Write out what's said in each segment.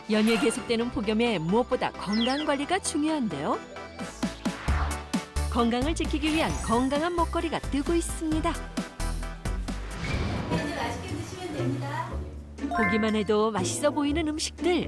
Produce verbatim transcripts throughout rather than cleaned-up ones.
연일 계속되는 폭염에 무엇보다 건강관리가 중요한데요. 건강을 지키기 위한 건강한 먹거리가 뜨고 있습니다. 이제 맛있게 드시면 됩니다. 보기만 해도 맛있어 보이는 음식들.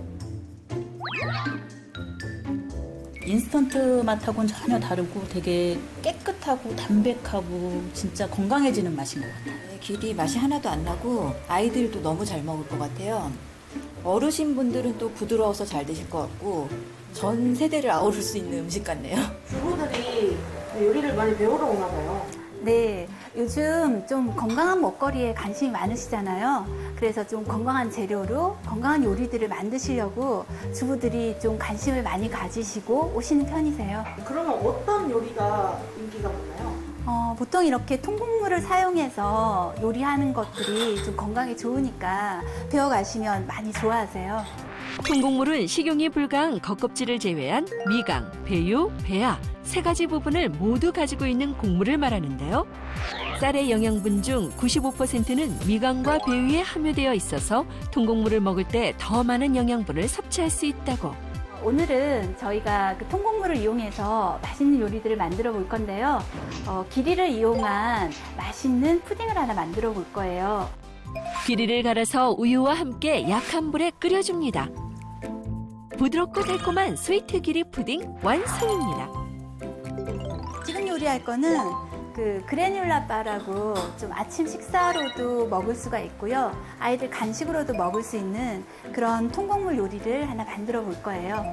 인스턴트 맛하고는 전혀 다르고 되게 깨끗하고 담백하고 진짜 건강해지는 맛인 것 같아요. 길이 맛이 하나도 안 나고 아이들도 너무 잘 먹을 것 같아요. 어르신분들은 또 부드러워서 잘 드실 것 같고 전 세대를 아우를 수 있는 음식 같네요. 주부들이 요리를 많이 배우러 오나 봐요. 네, 요즘 좀 건강한 먹거리에 관심이 많으시잖아요. 그래서 좀 건강한 재료로 건강한 요리들을 만드시려고 주부들이 좀 관심을 많이 가지시고 오시는 편이세요. 그러면 어떤 요리가 인기가 많나요? 어, 보통 이렇게 통곡물을 사용해서 요리하는 것들이 좀 건강에 좋으니까 배워가시면 많이 좋아하세요. 통곡물은 식용이 불가한 겉껍질을 제외한 미강, 배유, 배아 세 가지 부분을 모두 가지고 있는 곡물을 말하는데요. 쌀의 영양분 중 구십오 퍼센트는 미강과 배유에 함유되어 있어서 통곡물을 먹을 때 더 많은 영양분을 섭취할 수 있다고. 오늘은 저희가 그 통곡물을 이용해서 맛있는 요리들을 만들어 볼 건데요. 어, 기리를 이용한 맛있는 푸딩을 하나 만들어 볼 거예요. 기리를 갈아서 우유와 함께 약한 불에 끓여줍니다. 부드럽고 달콤한 스위트 기리 푸딩 완성입니다. 지금 요리할 거는 그 그래놀라 바라고 좀 아침 식사로도 먹을 수가 있고요. 아이들 간식으로도 먹을 수 있는 그런 통곡물 요리를 하나 만들어 볼 거예요.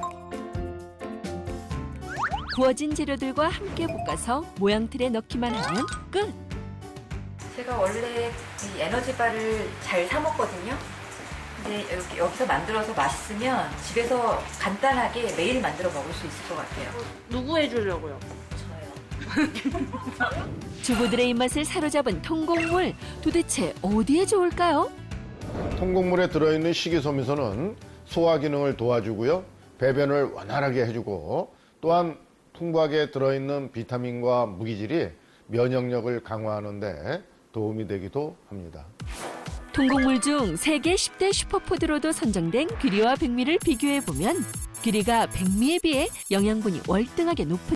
구워진 재료들과 함께 볶아서 모양 틀에 넣기만 하면 끝! 제가 원래 이 에너지바를 잘 사 먹거든요. 근데 여기, 여기서 만들어서 맛있으면 집에서 간단하게 매일 만들어 먹을 수 있을 것 같아요. 누구 해주려고요? 저요. 주부들의 입맛을 사로잡은 통곡물, 도대체 어디에 좋을까요? 통곡물에 들어있는 식이섬유소는 소화 기능을 도와주고요. 배변을 원활하게 해주고 또한 풍부하게 들어있는 비타민과 무기질이 면역력을 강화하는 데 도움이 되기도 합니다. 통곡물 중 세계 십 대 슈퍼푸드로도 선정된 귀리와 백미를 비교해보면 귀리가 백미에 비해 영양분이 월등하게 높은